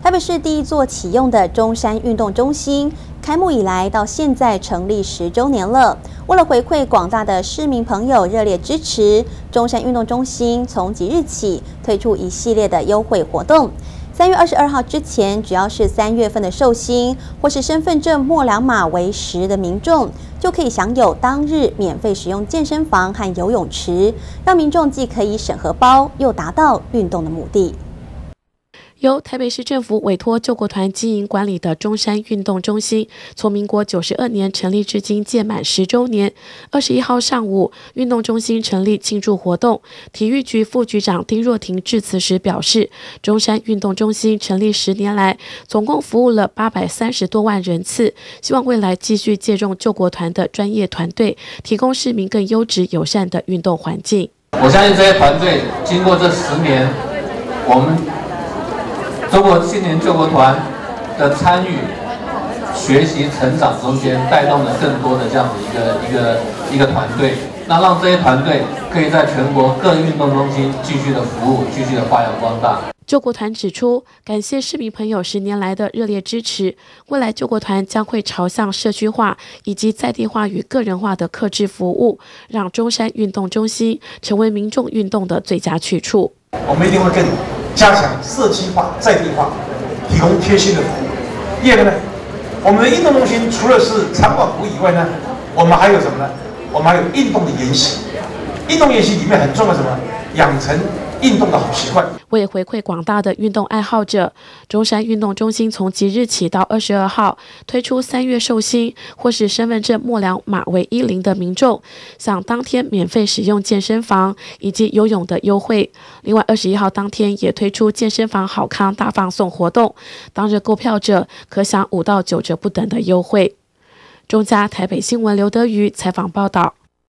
台北市第一座启用的中山运动中心，开幕以来到现在成立10周年了。为了回馈广大的市民朋友热烈支持，中山运动中心从即日起推出一系列的优惠活动。3月22号之前，只要是3月份的寿星或是身份证末两码为10的民众，就可以享有当日免费使用健身房和游泳池，让民众既可以省荷包，又达到运动的目的。 由台北市政府委托救国团经营管理的中山运动中心，从民国92年成立至今届满10周年。21号上午，运动中心成立庆祝活动。体育局副局长丁若婷致辞时表示，中山运动中心成立10年来，总共服务了830多万人次，希望未来继续借重救国团的专业团队，提供市民更优质友善的运动环境。 我相信这些团队经过这10年，我们中国青年救国团的参与、学习、成长中间，带动了更多的这样子一个团队，那让这些团队可以在全国各运动中心继续的服务，继续的发扬光大。 救国团指出，感谢市民朋友10年来的热烈支持，未来救国团将会朝向社区化以及在地化与个人化的客制服务，让中山运动中心成为民众运动的最佳去处。 我们一定会更加强社区化、在地化，提供贴心的服务。第二个呢，我们的运动中心除了是场馆服务以外呢，我们还有什么呢？我们还有运动的研习。运动研习里面很重要的什么？养成运动的好习惯。 为回馈广大的运动爱好者，中山运动中心从即日起到22号推出3月寿星或是身份证末两码为10的民众，享当天免费使用健身房以及游泳的优惠。另外21号当天也推出健身房好康大放送活动，当日购票者可享5到9折不等的优惠。中嘉台北新闻刘德瑜采访报道。